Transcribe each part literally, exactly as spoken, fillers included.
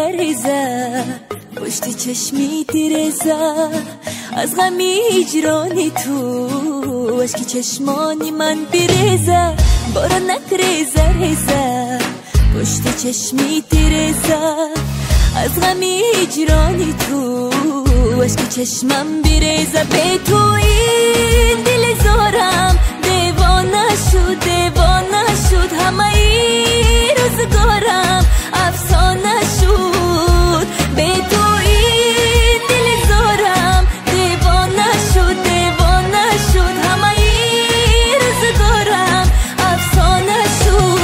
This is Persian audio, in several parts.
هزار پشت چشمی تیرزا از غمی هجرانی تو اشکی چشمانی من بیرزا بارا نکره زر هزار پشت چشمی تیرزا از غمی هجرانی تو اشکی چشمم بیرزا به تو این دل زورم دیوانه شد دیوانه شد همه ای روزگارم افسانه شد به تو این دل زورم دیوانه شد دیوانه شد همه ای روزگارم افسانه شد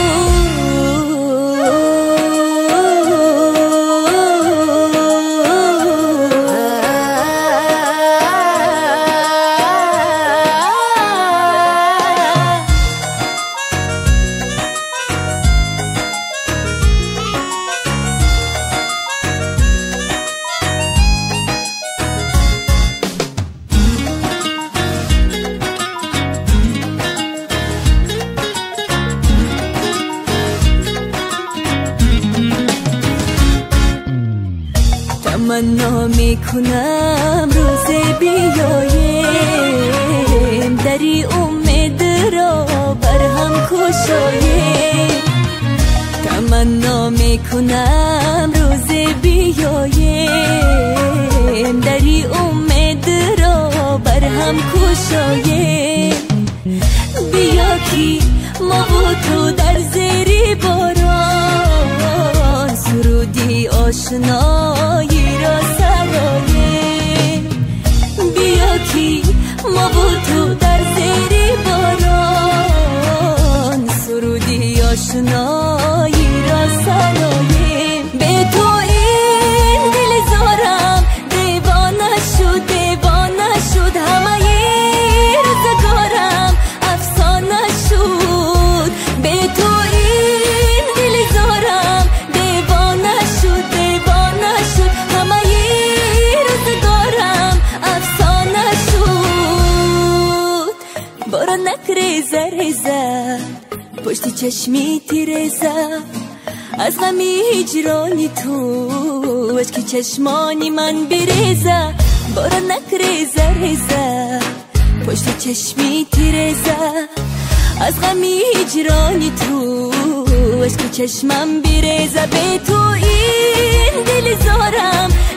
تمنا میکنم روز بیایم دری امید را بر هم کشایم تمنا میکنم روز بیایم دری امید را بر هم کشایم بیا کی ما و تو در زیر باران سرودی آشنایی را سرایم بیا کی ما و تو در زیر باران سرودی آشنایی را سرایم به تو این دل زارم دیوانه شد دیوانه شد همه روزگارم افسانه شد به تو این دل زارم دیوانه شد دیوانه شد همه روزگارم افسانه شد بارا نکره زر هزار پشت چشمی تیرزا از غمی هجرانی تو اشکی چشمانی من بیرزا بارا نکره زر هزار پشت چشمی تیرزا از غمی هجرانی تو اشکی چشمم بیرزا به تو این دل زارم